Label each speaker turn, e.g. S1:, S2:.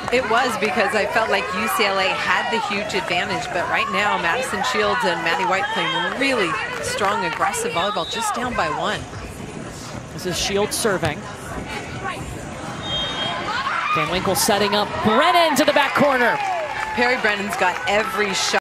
S1: It was, because I felt like UCLA had the huge advantage, but right now Madison Shields and Maddie White playing really strong, aggressive volleyball, just down by 1.
S2: This is Shields serving. Van Winkle setting up Brennan to the back corner.
S1: Perry Brennan's got every shot.